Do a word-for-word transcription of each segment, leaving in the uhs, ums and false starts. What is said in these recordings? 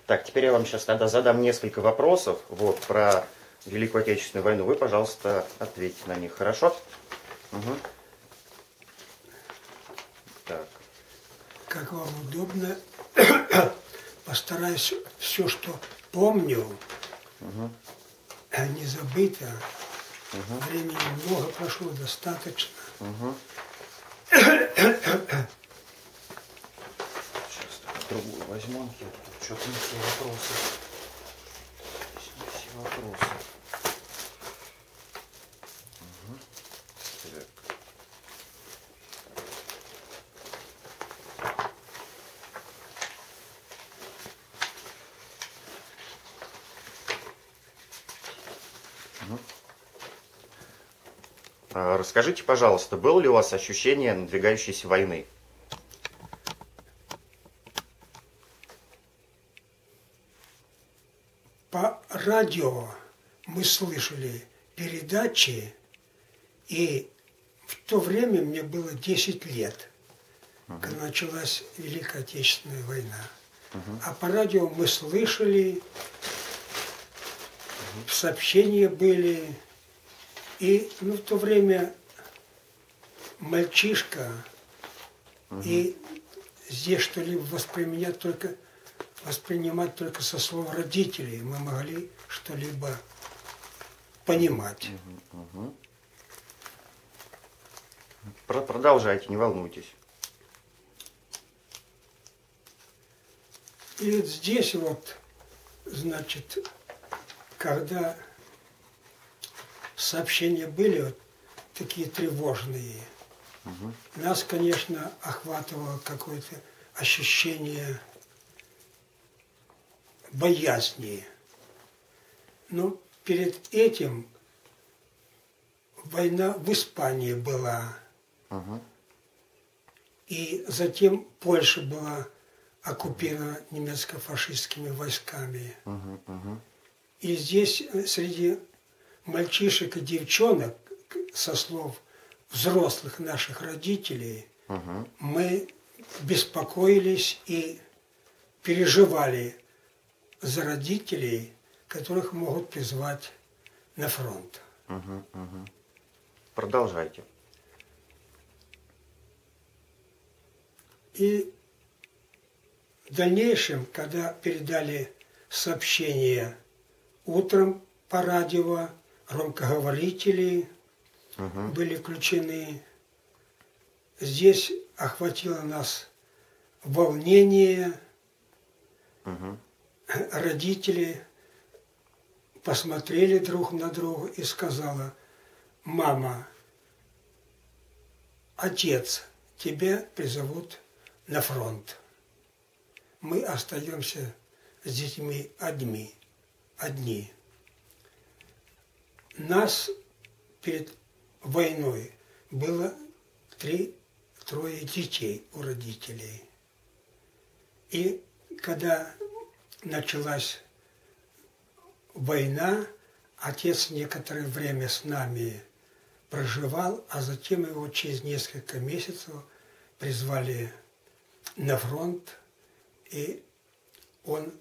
Так, теперь я вам сейчас тогда задам несколько вопросов вот, про Великую Отечественную войну. Вы, пожалуйста, ответьте на них, хорошо? Угу. Так. Как вам удобно, постараюсь все, что помню, угу. не забыто. Угу. Времени много прошло, достаточно. Угу. Сейчас другую возьмем. Я тут что-то не все вопросы. Здесь не все вопросы. Угу. Так. Угу. А, расскажите, пожалуйста, было ли у вас ощущение надвигающейся войны? По радио мы слышали передачи, и в то время мне было десять лет, uh-huh. когда началась Великая Отечественная война. Uh-huh. А по радио мы слышали, uh-huh. сообщения были, и ну, в то время мальчишка, uh-huh. и здесь что-либо воспринимать только... воспринимать только со слов родителей, мы могли что-либо понимать. Угу, угу. Продолжайте, не волнуйтесь. И вот здесь вот, значит, когда сообщения были вот такие тревожные, угу. нас, конечно, охватывало какое-то ощущение боязни. Но перед этим война в Испании была. Uh-huh. И затем Польша была оккупирована немецко-фашистскими войсками. Uh-huh, uh-huh. И здесь среди мальчишек и девчонок, со слов взрослых наших родителей, uh-huh. мы беспокоились и переживали за родителей, которых могут призвать на фронт. Угу, угу. Продолжайте. И в дальнейшем, когда передали сообщения утром по радио, громкоговорители угу. были включены, здесь охватило нас волнение. Угу. Родители посмотрели друг на друга и сказали: мама, отец, тебя призовут на фронт. Мы остаемся с детьми одни. одни. Нас перед войной было три, трое детей у родителей. И когда началась война, отец некоторое время с нами проживал, а затем его через несколько месяцев призвали на фронт, и он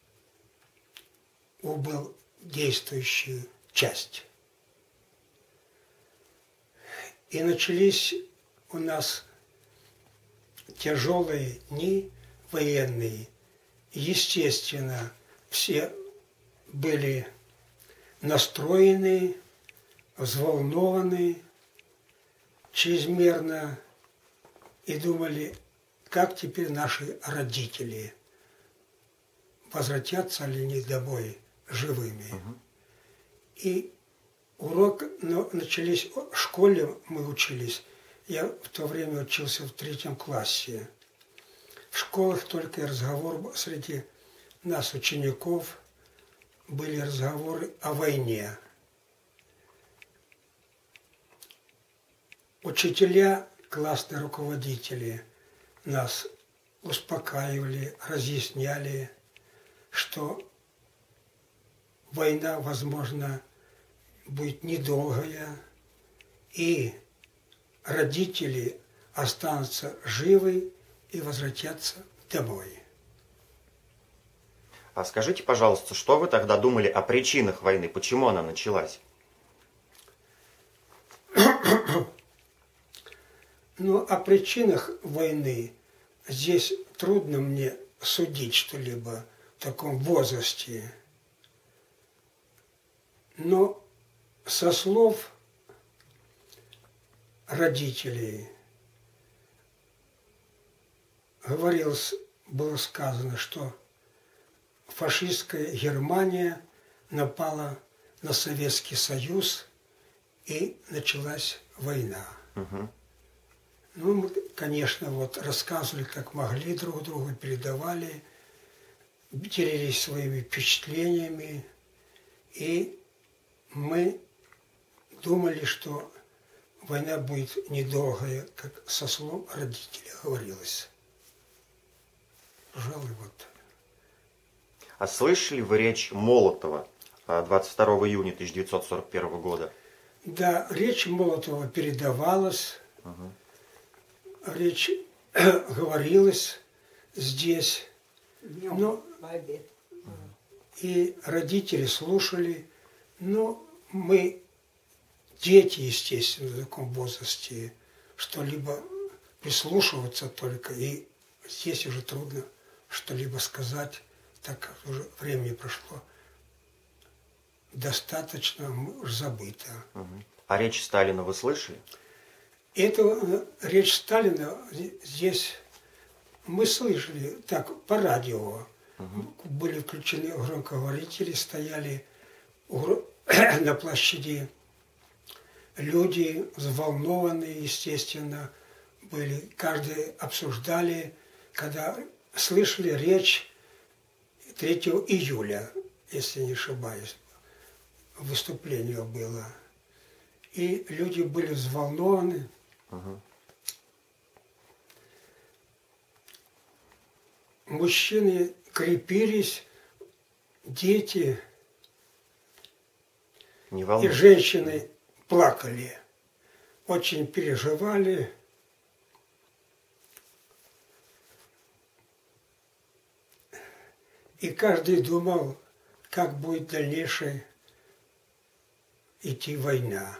убыл действующую часть. И начались у нас тяжелые дни военные. Естественно, все были настроены, взволнованы чрезмерно и думали, как теперь наши родители, возвратятся ли они домой живыми. Uh-huh. И урок, ну, начались, в школе мы учились, я в то время учился в третьем классе. В школах только разговор среди нас, учеников, были разговоры о войне. Учителя, классные руководители нас успокаивали, разъясняли, что война, возможно, будет недолгая, и родители останутся живы и возвратятся домой. А скажите, пожалуйста, что вы тогда думали о причинах войны? Почему она началась? Ну, о причинах войны здесь трудно мне судить что-либо в таком возрасте. Но со слов родителей говорилось, было сказано, что фашистская Германия напала на Советский Союз и началась война. Угу. Ну, мы, конечно, вот рассказывали, как могли друг другу, передавали, делились своими впечатлениями, и мы думали, что война будет недолгая, как со слов родителей говорилось. Пожалуй, вот. А слышали вы речь Молотова двадцать второго июня тысяча девятьсот сорок первого года? Да, речь Молотова передавалась, Угу. речь говорилась здесь, но и родители слушали, но мы, дети, естественно, в таком возрасте, что-либо прислушиваться только, и здесь уже трудно что-либо сказать, так как уже времени прошло достаточно, уже забыто. Угу. А речь Сталина вы слышали? Эту речь Сталина здесь мы слышали так по радио. Угу. Были включены громкоговорители, стояли на площади люди, взволнованные, естественно, были. Каждый обсуждали, когда слышали речь третьего июля, если не ошибаюсь, выступление было. И люди были взволнованы. Угу. Мужчины крепились, дети Не и волнуйтесь. женщины плакали, очень переживали. И каждый думал, как будет дальнейшая идти война.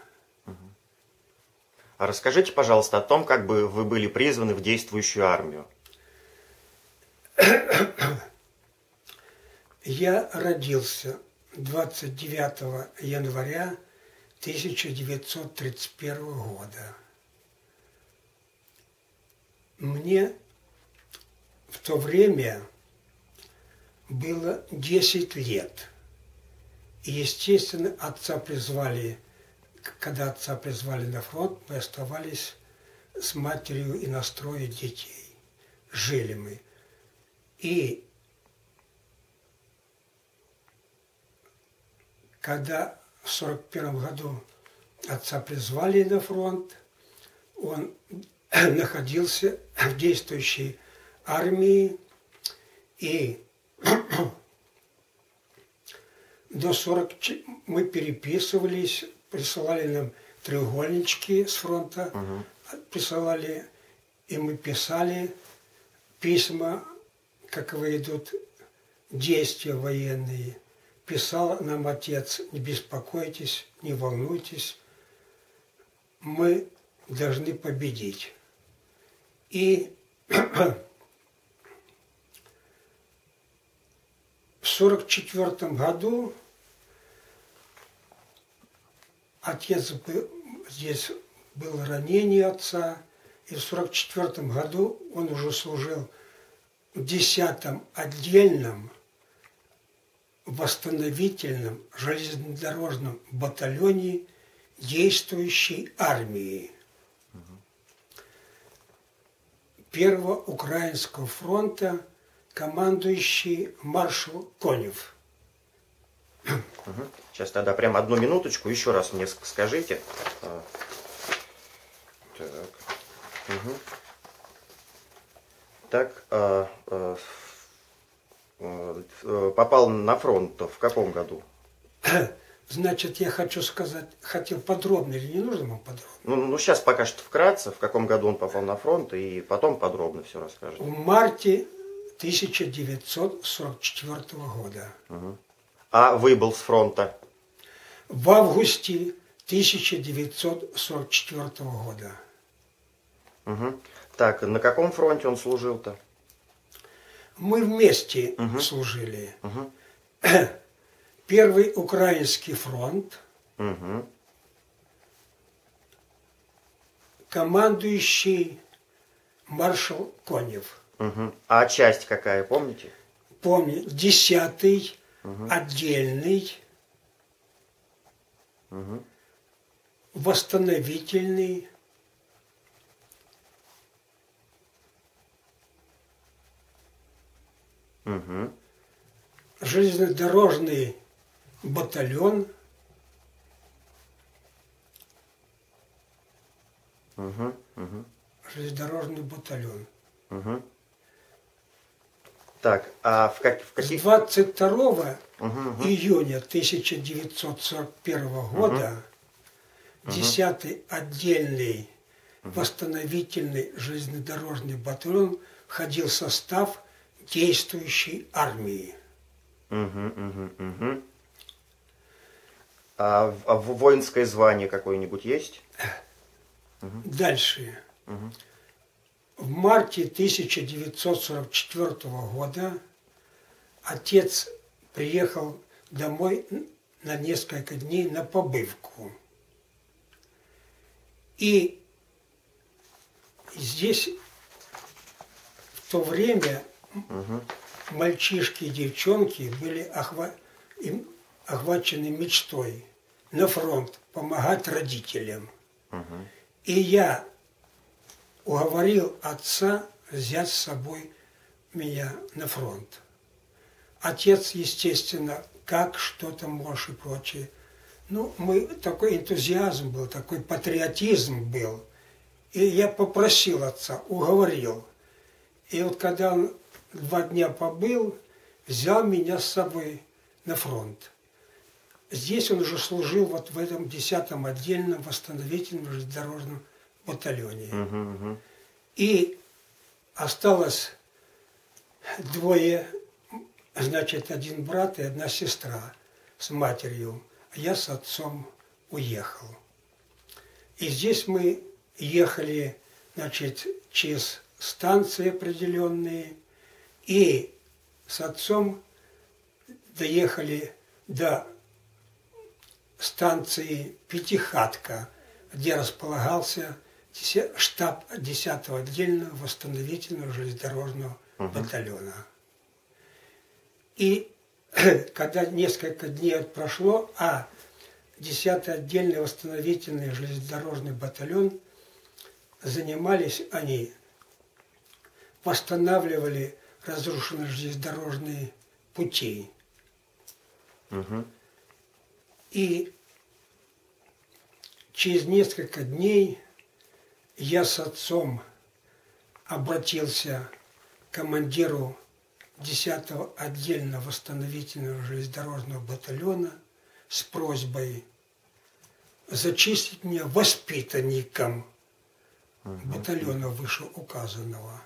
А расскажите, пожалуйста, о том, как бы вы были призваны в действующую армию. Я родился двадцать девятого января тысяча девятьсот тридцать первого года. Мне в то время было десять лет. И, естественно, отца призвали, когда отца призвали на фронт, мы оставались с матерью и на строе детей. Жили мы. И когда в сорок первом году отца призвали на фронт, он находился в действующей армии, и до сорок мы переписывались, присылали нам треугольнички с фронта, угу. присылали, и мы писали письма, как идут действия военные. Писал нам отец: не беспокойтесь, не волнуйтесь, мы должны победить. И в сорок четвёртом году отец был, здесь было ранение отца, и в сорок четвёртом году он уже служил в десятом отдельном восстановительном железнодорожном батальоне действующей армии Первого Украинского фронта, командующий маршал Конев. Угу. Сейчас тогда прям одну минуточку, еще раз мне скажите. Так, угу. так а, а, попал на фронт в каком году? Значит, я хочу сказать, хотел подробно или не нужно вам подробно? Ну, ну, сейчас пока что вкратце, в каком году он попал на фронт, и потом подробно все расскажете. В марте тысяча девятьсот сорок четвёртого года. Угу. А выбыл с фронта? В августе тысяча девятьсот сорок четвёртого года. Угу. Так, на каком фронте он служил-то? Мы вместе угу. служили. Угу. Первый Украинский фронт. Угу. Командующий маршал Конев. Угу. А часть какая, помните? Помню, десятый угу. отдельный, угу. восстановительный, угу. железнодорожный батальон, угу. Угу. железнодорожный батальон. Угу. Так, а в, как, в каких... С двадцать второго угу, июня тысяча девятьсот сорок первого года угу. десятый отдельный угу. восстановительный железнодорожный батальон входил в состав действующей армии. Угу, угу, угу. А, а воинское звание какое-нибудь есть? Угу. Дальше. Угу. В марте тысяча девятьсот сорок четвёртого года отец приехал домой на несколько дней на побывку. И здесь в то время угу. мальчишки и девчонки были охва... им охвачены мечтой на фронт помогать родителям. Угу. И я уговорил отца взять с собой меня на фронт. Отец, естественно, как, что там можешь и прочее. Ну, мы, такой энтузиазм был, такой патриотизм был. И я попросил отца, уговорил. И вот когда он два дня побыл, взял меня с собой на фронт. Здесь он уже служил вот в этом десятом отдельном восстановительном железнодорожном батальоне. Угу, угу. И осталось двое, значит, один брат и одна сестра с матерью. Я с отцом уехал. И здесь мы ехали, значит, через станции определенные, и с отцом доехали до станции Пятихатка, где располагался штаб десятого отдельного восстановительного железнодорожного uh-huh. батальона. И когда несколько дней прошло, а десятый отдельный восстановительный железнодорожный батальон, занимались они, восстанавливали разрушенные железнодорожные пути. Uh-huh. И через несколько дней я с отцом обратился к командиру десятого отдельного восстановительного железнодорожного батальона с просьбой зачислить меня воспитанником uh-huh. батальона вышеуказанного.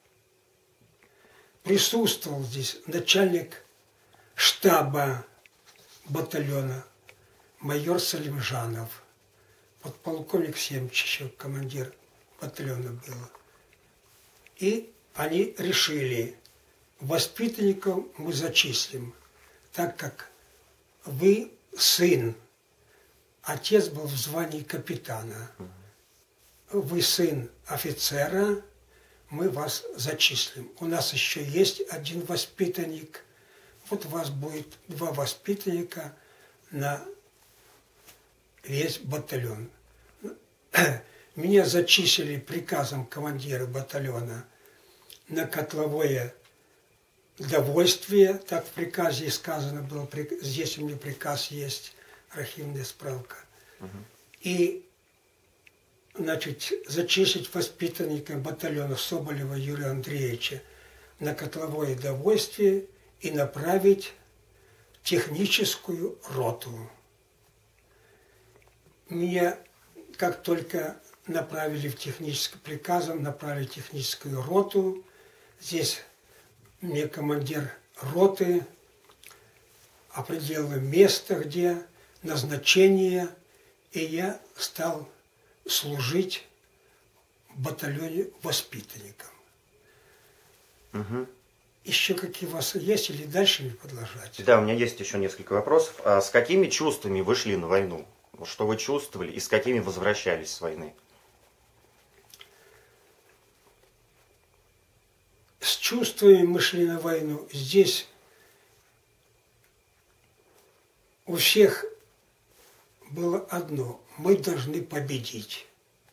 Присутствовал здесь начальник штаба батальона майор Салимжанов, подполковник Семчичев, командир батальона был. И они решили, воспитанников мы зачислим, так как вы сын, отец был в звании капитана, вы сын офицера, мы вас зачислим. У нас еще есть один воспитанник, вот у вас будет два воспитанника на весь батальон. Меня зачислили приказом командира батальона на котловое довольствие, так в приказе и сказано было, здесь у меня приказ есть, архивная справка. Uh-huh. И, значит, зачислить воспитанника батальона Соболева Юрия Андреевича на котловое довольствие и направить в техническую роту. Меня, как только направили в технический приказом, направили в техническую роту, здесь мне командир роты определил место, где назначение, и я стал служить в батальоне воспитанником. Угу. Еще какие у вас есть или дальше мне продолжать? Да, у меня есть еще несколько вопросов. А с какими чувствами вы шли на войну? Что вы чувствовали и с какими возвращались с войны? С чувствами мы шли на войну. Здесь у всех было одно. Мы должны победить.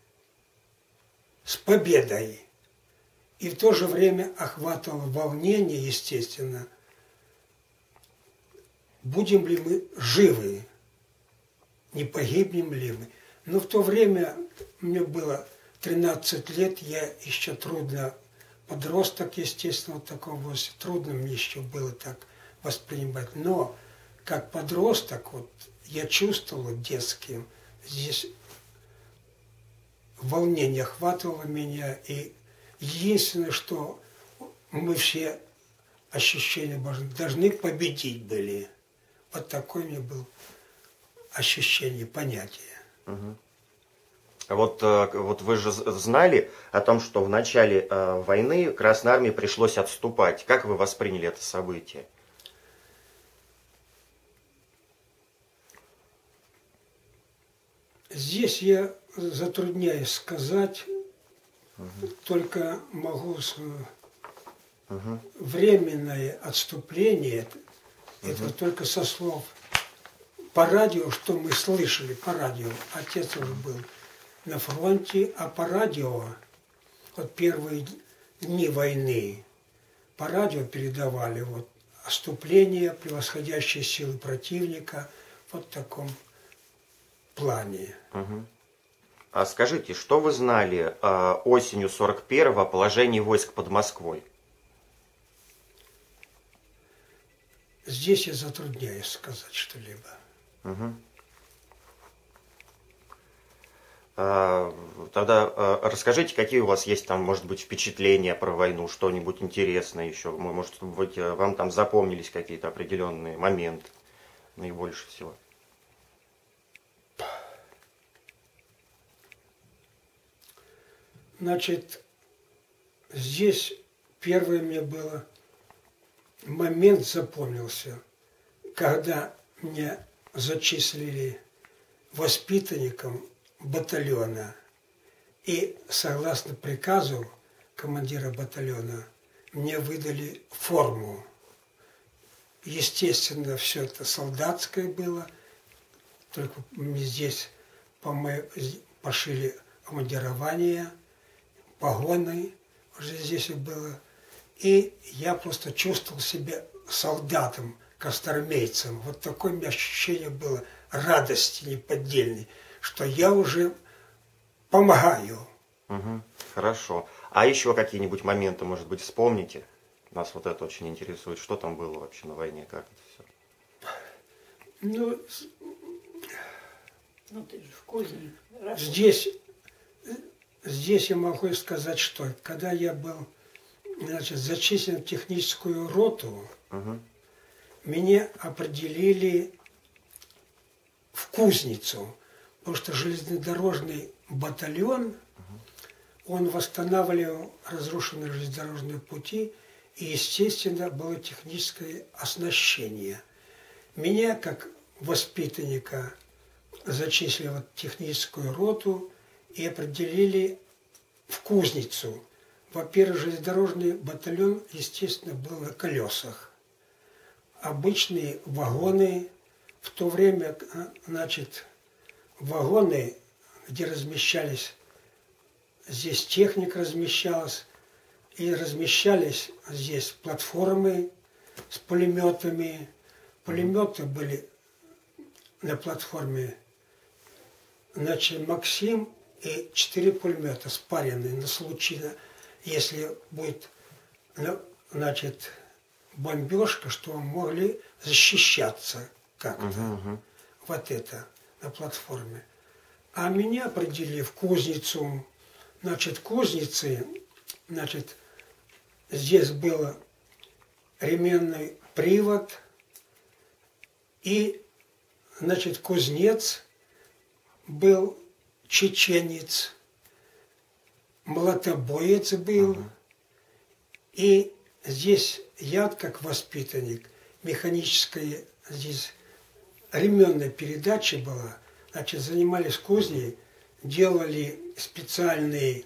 С победой. И в то же время охватывало волнение, естественно. Будем ли мы живы? Не погибнем ли мы? Но в то время мне было тринадцать лет, я еще трудно, подросток, естественно, в таком возрасте, трудно мне еще было так воспринимать. Но как подросток, вот я чувствовал детским, здесь волнение охватывало меня, и единственное, что мы все ощущения должны победить были. Вот такое у меня было ощущение, понятие. Угу. Вот, вот вы же знали о том, что в начале э, войны Красной Армии пришлось отступать. Как вы восприняли это событие? Здесь я затрудняюсь сказать, угу. только могу... Угу. Временное отступление, угу. это только со слов по радио, что мы слышали по радио. Отец уже был на фронте, а по радио, вот первые дни войны, по радио передавали вот отступление, превосходящие силы противника, вот в таком плане. Угу. А скажите, что вы знали э, осенью сорок первого о положении войск под Москвой? Здесь я затрудняюсь сказать что-либо. Угу. А, тогда а, расскажите, какие у вас есть там, может быть, впечатления про войну, что-нибудь интересное еще. Может быть, вам там запомнились какие-то определенные моменты наибольше всего. Значит, здесь первое мне было, момент запомнился, когда меня зачислили воспитанником батальона, и согласно приказу командира батальона мне выдали форму. Естественно, все это солдатское было, только мне здесь пошили обмундирование, погоны уже здесь и было. И я просто чувствовал себя солдатом, красноармейцем. Вот такое у меня ощущение было радости неподдельной, что я уже помогаю. Угу, хорошо. А еще какие-нибудь моменты, может быть, вспомните? Нас вот это очень интересует. Что там было вообще на войне, как это все? Ну, ну ты же в кузне. Здесь, здесь я могу сказать, что когда я был, значит, зачислен в техническую роту, угу. меня определили в кузницу, потому что железнодорожный батальон, угу. он восстанавливал разрушенные железнодорожные пути, и, естественно, было техническое оснащение. Меня, как воспитанника, зачислили в техническую роту и определили в кузницу. Во-первых, железнодорожный батальон, естественно, был на колесах. Обычные вагоны, в то время, значит, вагоны, где размещались, здесь техника размещалась, и размещались здесь платформы с пулеметами. Пулеметы были на платформе, значит, Максим и четыре пулемета спаренные на случай, если будет, значит, бомбежка, что могли защищаться как-то. Uh-huh, uh-huh. Вот это на платформе. А меня определили в кузницу. Значит, кузницы, значит, здесь было ременный привод и, значит, кузнец был чеченец, молотобоец был, uh-huh. и здесь я, как воспитанник, механическая здесь ременная передача была, значит, занимались кузней, делали специальные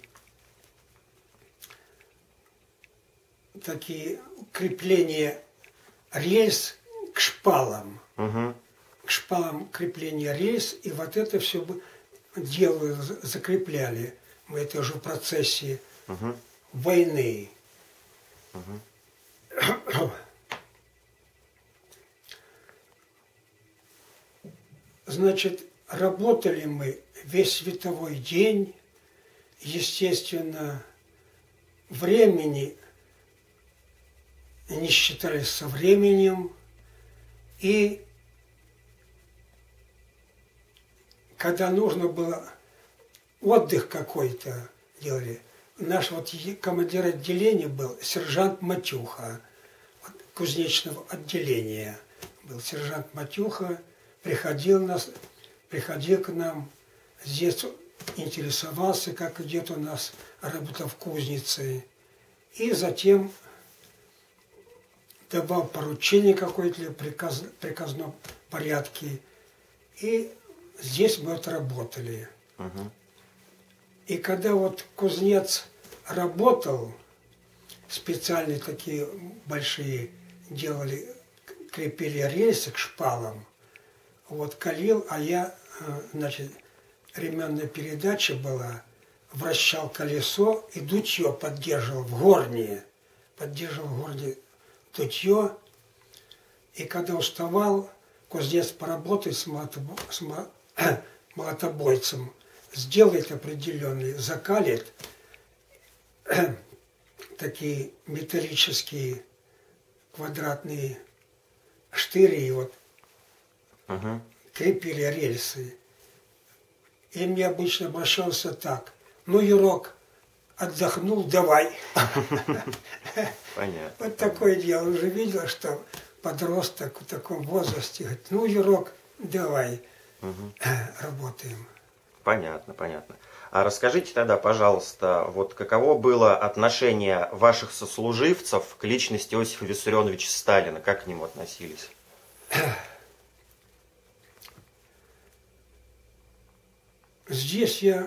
такие крепления рельс к шпалам. Uh-huh. К шпалам крепления рельс, и вот это все делали, закрепляли. Мы это уже в процессе uh-huh. войны. Uh-huh. Значит, работали мы весь световой день, естественно, времени не считались со временем, и когда нужно было отдых какой-то делали, наш вот командир отделения был сержант Матюха, кузнечного отделения был сержант Матюха, приходил, нас, приходил к нам, здесь интересовался, как идет у нас работа в кузнице, и затем давал поручение какое-то в приказ, приказном порядке, и здесь мы отработали. Uh-huh. И когда вот кузнец работал, специальные такие большие делали, крепили рельсы к шпалам, вот калил, а я, значит, ременная передача была, вращал колесо и дутье поддерживал в горне, поддерживал в горне дутье, и когда уставал, кузнец поработает с, молотобо, с молотобойцем, сделает определенный, закалит такие металлические квадратные штыри, вот, uh-huh. крепили рельсы. И мне обычно обращался так: ну, Юрок, отдохнул, давай. Понятно. Вот такое дело. Уже видел, что подросток в таком возрасте говорит: ну, Юрок, давай, работаем. Понятно, понятно. А расскажите тогда, пожалуйста, вот каково было отношение ваших сослуживцев к личности Иосифа Виссарионовича Сталина? Как к нему относились? Здесь я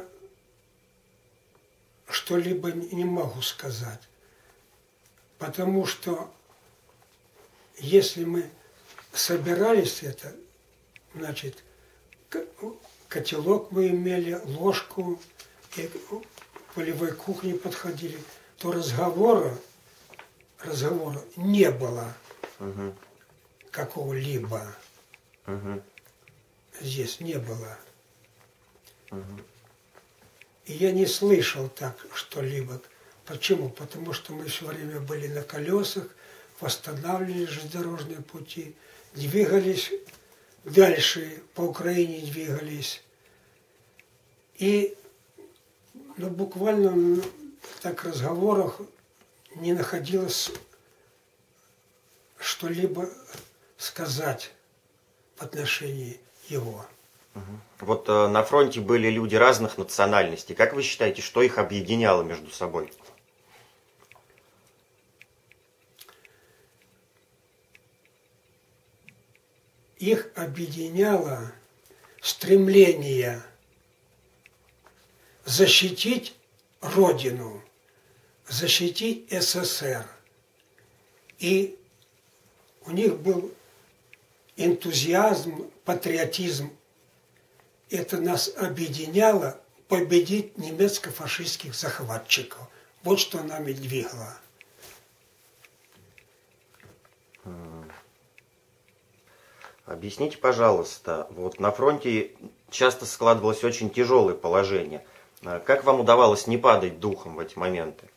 что-либо не могу сказать, потому что если мы собирались это, значит, котелок мы имели, ложку, и к полевой кухне подходили, то разговора, разговора не было uh-huh. какого-либо. Uh-huh. Здесь не было. Uh-huh. И я не слышал так что-либо. Почему? Потому что мы все время были на колесах, восстанавливали железнодорожные пути, двигались дальше, по Украине двигались. И ну, буквально ну, так в разговорах не находилось что-либо сказать в отношении его. Вот э, на фронте были люди разных национальностей. Как вы считаете, что их объединяло между собой? Их объединяло стремление защитить Родину, защитить СССР. И у них был энтузиазм, патриотизм. Это нас объединяло победить немецко-фашистских захватчиков. Вот что нами двигало. Объясните, пожалуйста, вот на фронте часто складывалось очень тяжелое положение. Как вам удавалось не падать духом в эти моменты?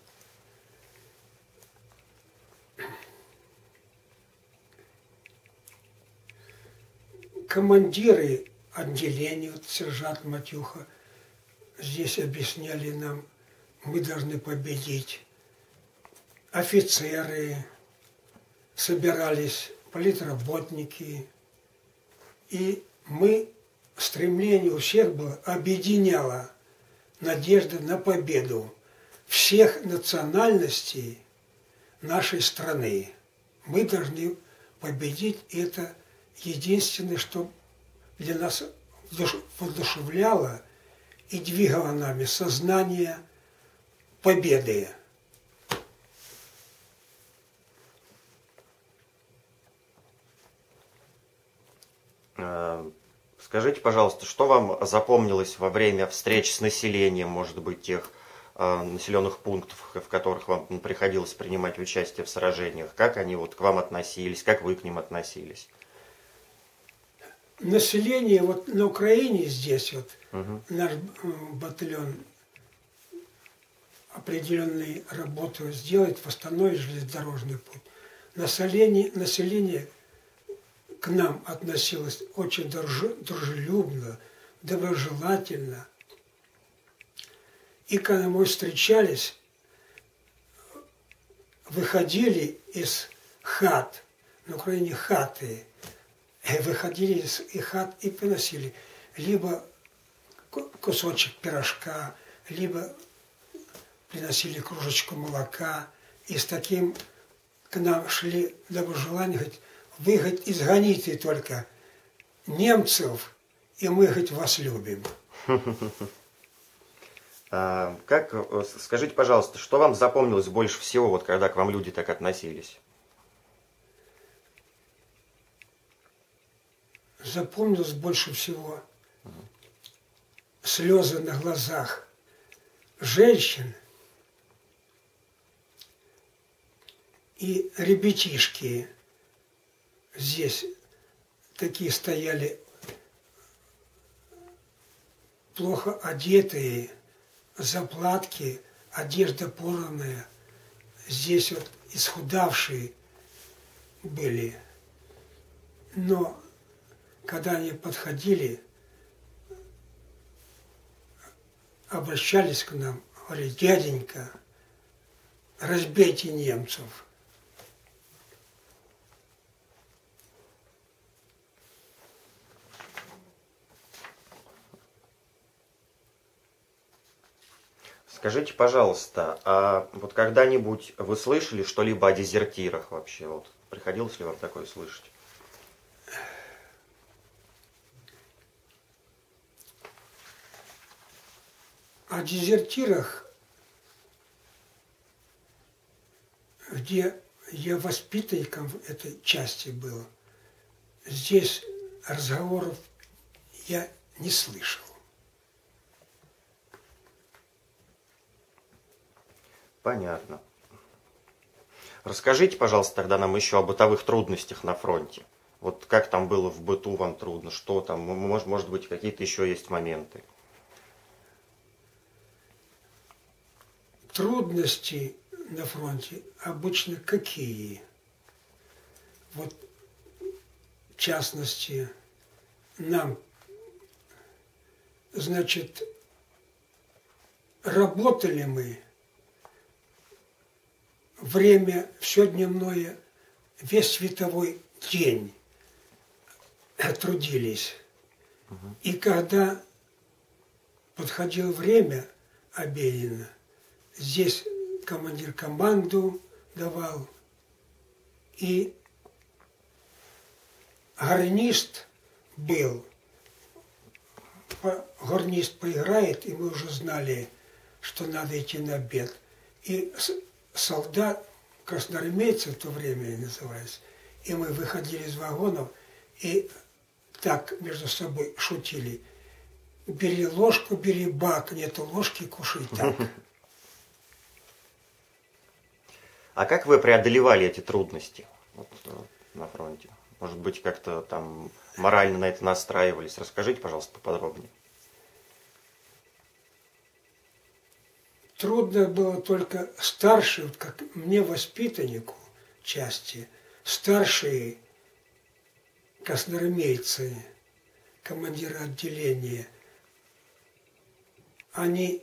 Командиры отделений, вот сержант Матюха, здесь объясняли нам, мы должны победить. Офицеры, собирались политработники, и мы, стремление у всех было, объединяло надежда на победу всех национальностей нашей страны. Мы должны победить, и это единственное, что для нас воодушевляло и двигало нами сознание победы. Скажите, пожалуйста, что вам запомнилось во время встреч с населением, может быть, тех э, населенных пунктов, в которых вам приходилось принимать участие в сражениях? Как они вот к вам относились, как вы к ним относились? Население вот на Украине здесь вот Угу. наш батальон определенные работы сделает, восстановит железнодорожный путь. Население, население к нам относилось очень дружелюбно, доброжелательно. И когда мы встречались, выходили из хат, на Украине хаты, выходили из хат и приносили либо кусочек пирожка, либо приносили кружечку молока. И с таким к нам шли доброжелания, говорит, вы, говорит, изгоните только немцев, и мы, говорит, вас любим. А, как, скажите, пожалуйста, что вам запомнилось больше всего, вот когда к вам люди так относились? Запомнилось больше всего слезы на глазах женщин и ребятишки. Здесь такие стояли плохо одетые, заплатки, одежда порванная. Здесь вот исхудавшие были. Но когда они подходили, обращались к нам, говорили, дяденька, разбейте немцев. Скажите, пожалуйста, а вот когда-нибудь вы слышали что-либо о дезертирах вообще? Вот приходилось ли вам такое слышать? О дезертирах, где я воспитанником этой части был, здесь разговоров я не слышал. Понятно. Расскажите, пожалуйста, тогда нам еще о бытовых трудностях на фронте. Вот как там было в быту вам трудно, что там, может, может быть, какие-то еще есть моменты? Трудности на фронте обычно какие? Вот, в частности, нам, значит, работали мы время все дневное, весь световой день трудились. Угу. И когда подходило время обеденное, здесь командир команду давал, и гарнист был, гарнист поиграет, и мы уже знали, что надо идти на обед. И солдат, красноармейцы в то время назывались, и мы выходили из вагонов и так между собой шутили. Бери ложку, бери бак, нету ложки, кушай так. А как вы преодолевали эти трудности вот, на фронте? Может быть, как-то там морально на это настраивались? Расскажите, пожалуйста, поподробнее. Трудно было только старшие, вот как мне, воспитаннику части, старшие красноармейцы, командиры отделения, они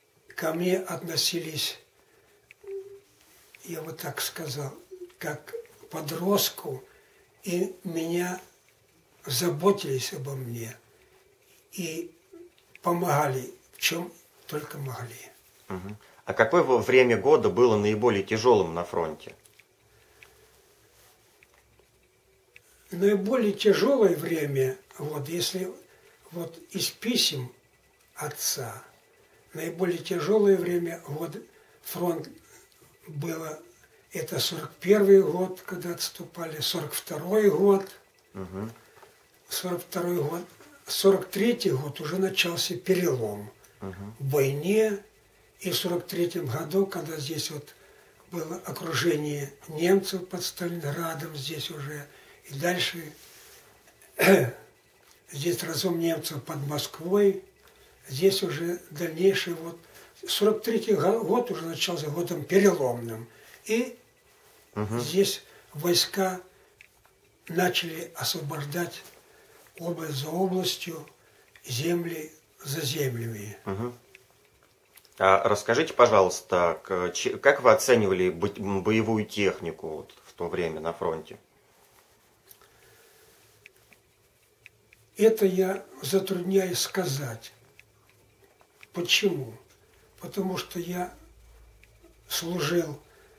ко мне относились, я вот так сказал, как подростку, и меня заботились обо мне и помогали, в чем только могли. Угу. А какое время года было наиболее тяжелым на фронте? Наиболее тяжелое время, вот если вот из писем отца, наиболее тяжелое время, вот фронт было, это сорок первый год, когда отступали, сорок второй год, угу. сорок второй год, сорок третий год уже начался перелом угу. в войне, и в сорок третьем году, когда здесь вот было окружение немцев под Сталинградом, здесь уже, и дальше здесь разум немцев под Москвой, здесь уже дальнейший вот, сорок третий год уже начался годом переломным, и угу. здесь войска начали освобождать область за областью, земли за землями. Угу. А расскажите, пожалуйста, как вы оценивали боевую технику вот в то время на фронте? Это я затрудняюсь сказать. Почему? Потому что я служил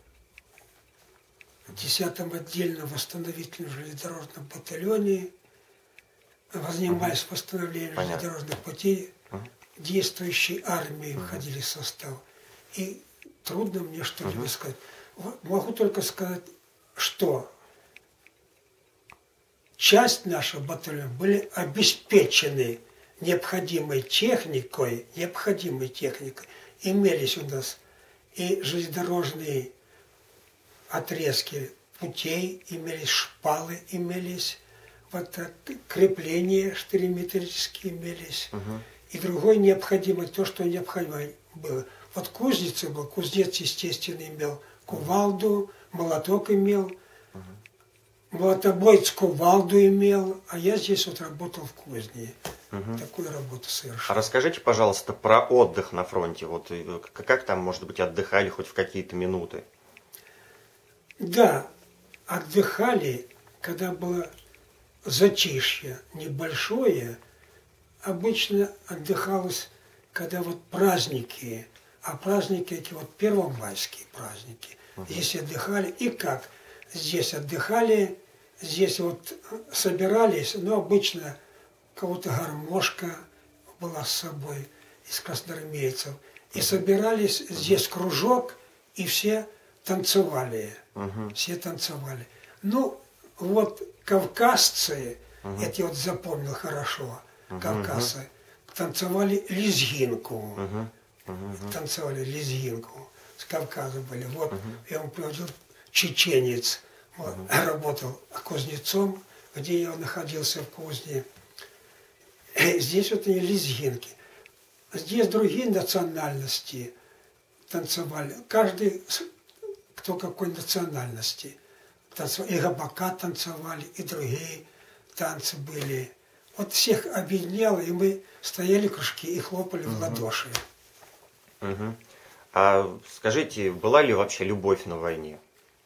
в десятом отдельном восстановительном железнодорожном батальоне, занимаясь угу. восстановлением Понятно. железнодорожных путей, угу. действующей армии угу. входили в состав. И трудно мне что-либо угу. сказать. Могу только сказать, что часть нашего батальона были обеспечены необходимой техникой, необходимой техникой. Имелись у нас и железнодорожные отрезки путей, имелись шпалы, имелись вот крепления штыреметрические имелись. Угу. И другое необходимое, то, что необходимо было. Вот кузница был, кузнец, естественно, имел кувалду, молоток имел, молотобоец кувалду имел, а я здесь вот работал в кузне. Угу. Такую работу совершил. А расскажите, пожалуйста, про отдых на фронте. Вот как там, может быть, отдыхали хоть в какие-то минуты? Да, отдыхали, когда было затишье небольшое. Обычно отдыхалось, когда вот праздники, а праздники эти вот первомайские праздники. Угу. Здесь отдыхали. И как? Здесь отдыхали, здесь вот собирались, но обычно кого-то гармошка была с собой из красноармейцев. И собирались, здесь кружок, и все танцевали. Угу. Все танцевали. Ну, вот кавказцы, угу. это я вот запомнил хорошо, угу. кавказцы, танцевали лезгинку. Угу. Угу. Танцевали лезгинку. С Кавказа были. Вот угу. я вам приводил чеченец. Вот, угу. работал кузнецом, где я находился в кузне. Здесь вот они лезгинки. Здесь другие национальности танцевали. Каждый, кто какой национальности. Танцевали. И габака танцевали, и другие танцы были. Вот всех объединяло, и мы стояли кружки и хлопали угу. в ладоши. Угу. А скажите, была ли вообще любовь на войне?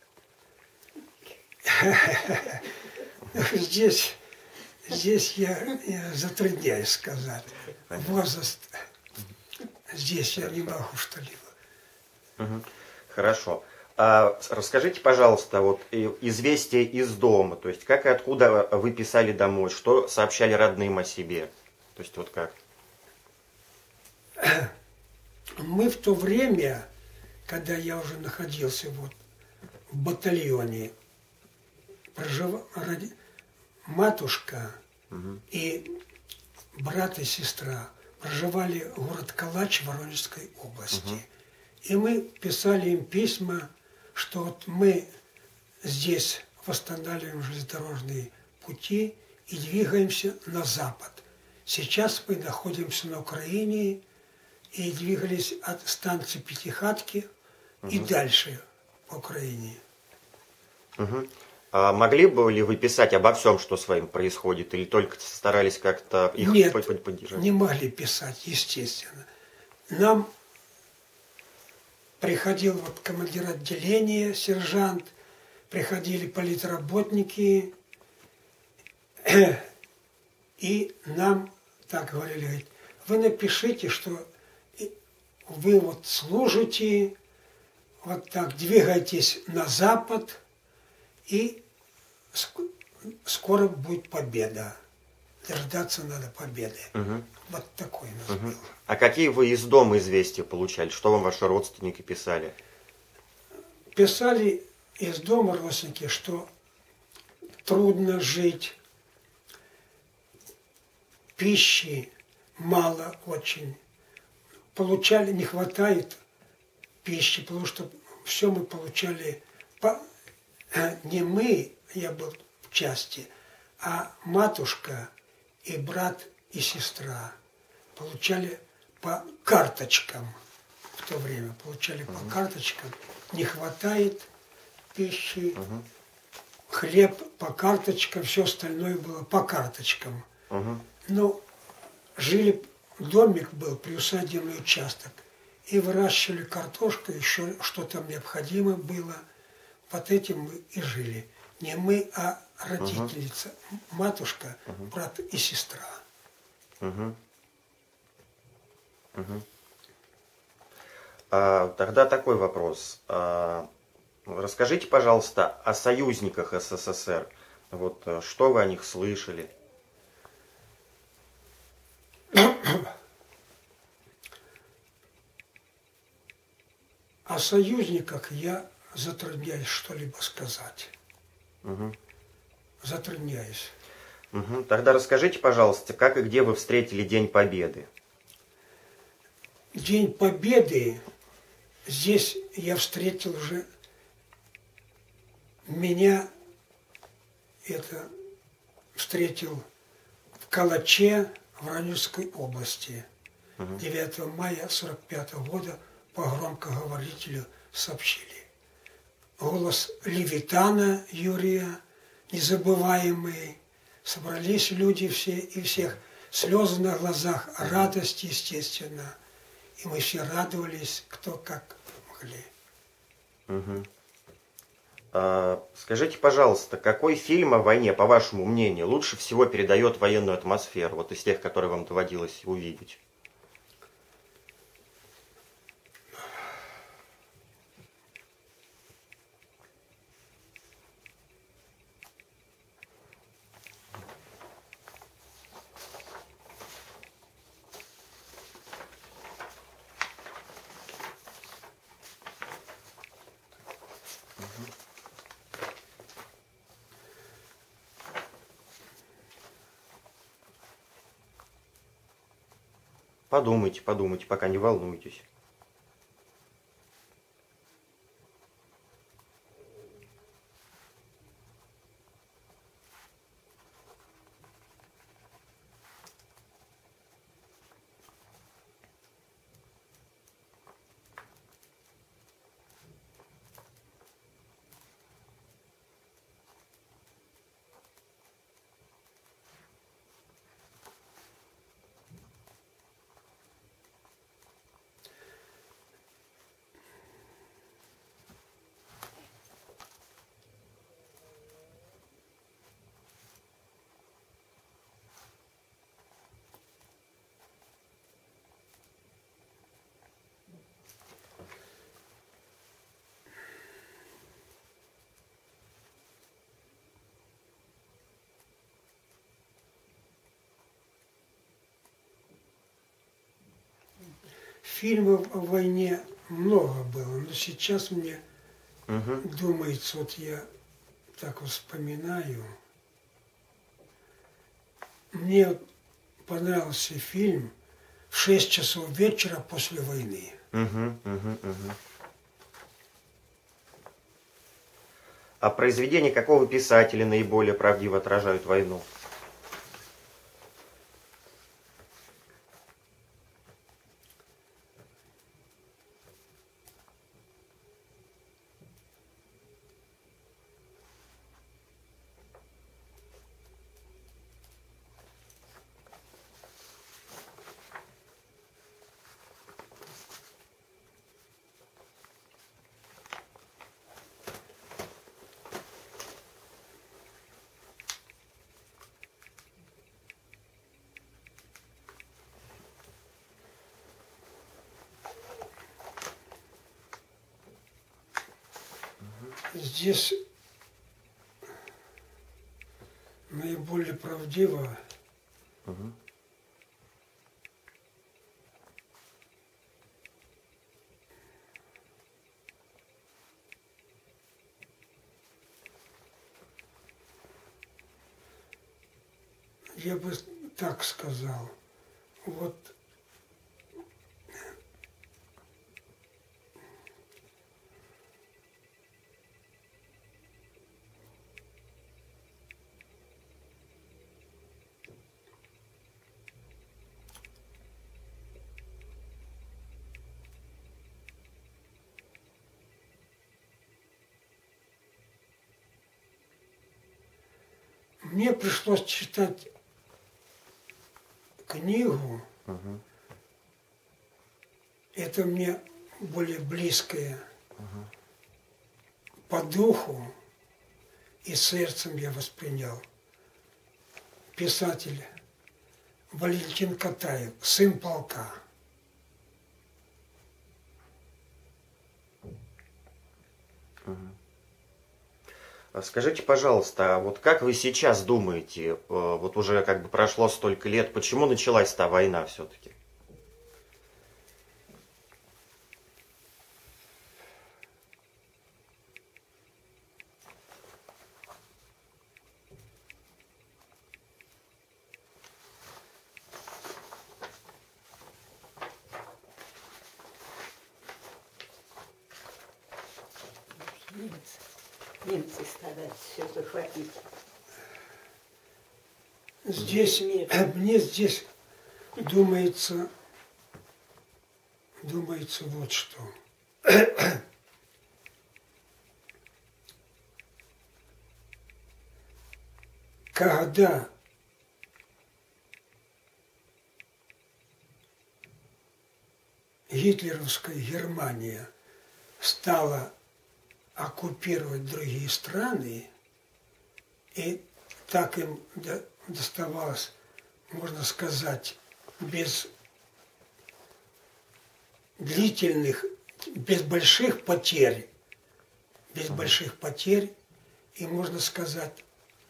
Здесь, здесь я, я затрудняюсь сказать. Возраст, здесь я не могу что-либо. Угу. Хорошо. А расскажите, пожалуйста, вот известия из дома, то есть как и откуда вы писали домой, что сообщали родным о себе, то есть вот как? Мы в то время, когда я уже находился вот в батальоне, прожив... матушка угу. и брат и сестра проживали в город Калач Воронежской области. Угу. И мы писали им письма, что вот мы здесь восстанавливаем железнодорожные пути и двигаемся на запад. Сейчас мы находимся на Украине и двигались от станции Пятихатки угу. и дальше по Украине. Угу. А могли бы ли вы писать обо всем, что с вами происходит, или только старались как-то их Нет, поддержать? Не могли писать, естественно. Нам приходил вот командир отделения, сержант, приходили политработники, и нам так говорили, говорит, вы напишите, что вы вот служите, вот так двигайтесь на запад, и скоро будет победа. Дождаться надо победы. Угу. Вот такой у нас угу. был. А какие вы из дома известия получали? Что вам ваши родственники писали? Писали из дома родственники, что трудно жить, пищи мало очень. Получали, не хватает пищи, потому что все мы получали, по, не мы, я был в части, а матушка и брат и сестра получали по карточкам в то время, получали uh-huh. по карточкам, не хватает пищи, uh-huh. хлеб по карточкам, все остальное было по карточкам. Uh-huh. Но жили, домик был, приусадебный участок, и выращивали картошку, еще что там необходимо было, под этим мы и жили. Не мы, а родительница, uh-huh. матушка, uh-huh. брат и сестра. Uh-huh. Uh-huh. А, тогда такой вопрос. А, расскажите, пожалуйста, о союзниках СССР. Вот, что вы о них слышали? О союзниках я затрудняюсь что-либо сказать. Угу. Затрудняюсь. Угу. Тогда расскажите, пожалуйста, как и где вы встретили День Победы? День Победы здесь я встретил уже, меня это встретил в Калаче, в Воронежской области. Угу. девятого мая сорок пятого года по громкоговорителю сообщили. Голос Левитана Юрия, незабываемый. Собрались люди все, и всех слезы на глазах, радость, естественно. И мы все радовались, кто как могли. Угу. А, скажите, пожалуйста, какой фильм о войне, по вашему мнению, лучше всего передает военную атмосферу, вот из тех, которые вам доводилось увидеть? Подумайте, подумайте, пока не волнуйтесь. Фильмов о войне много было, но сейчас мне угу. думается, вот я так вот вспоминаю, мне понравился фильм «В шесть часов вечера после войны». Угу, угу, угу. А произведения какого писателя наиболее правдиво отражают войну? здесь наиболее правдиво Угу. я бы так сказал. Вот мне пришлось читать книгу, Угу. это мне более близкое по духу и сердцем я воспринял. Писатель Валентин Катаев, «Сын полка». Скажите, пожалуйста, а вот как вы сейчас думаете, э, вот уже как бы прошло столько лет, почему началась та война все-таки? Немцы, немцы стараются все захватить. Здесь, Мир. мне здесь думается, думается вот что. Когда гитлеровская Германия стала оккупировать другие страны, и так им доставалось, можно сказать, без длительных, без больших потерь, без больших потерь, и, можно сказать,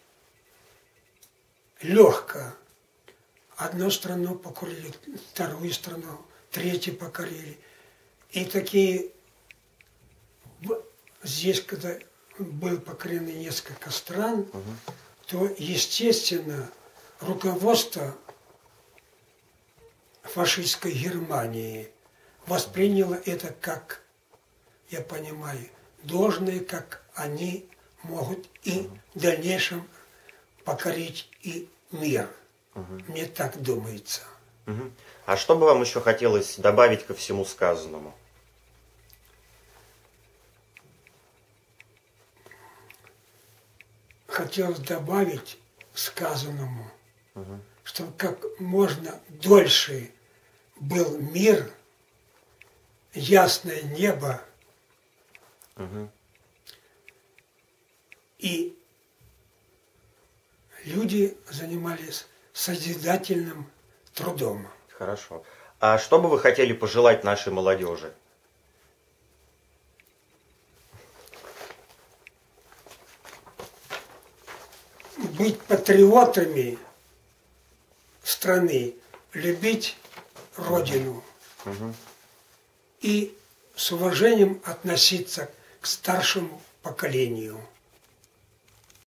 легко. Одну страну покорили, вторую страну, третью покорили. И такие, здесь, когда было покорено несколько стран, угу. то, естественно, руководство фашистской Германии восприняло это как, я понимаю, должное, как они могут и угу. в дальнейшем покорить и мир. Угу. Мне так думается. Угу. А что бы вам еще хотелось добавить ко всему сказанному? Хотелось добавить сказанному, угу. чтобы как можно дольше был мир, ясное небо, угу. и люди занимались созидательным трудом. Хорошо. А что бы вы хотели пожелать нашей молодежи? Быть патриотами страны, любить Родину угу. и с уважением относиться к старшему поколению.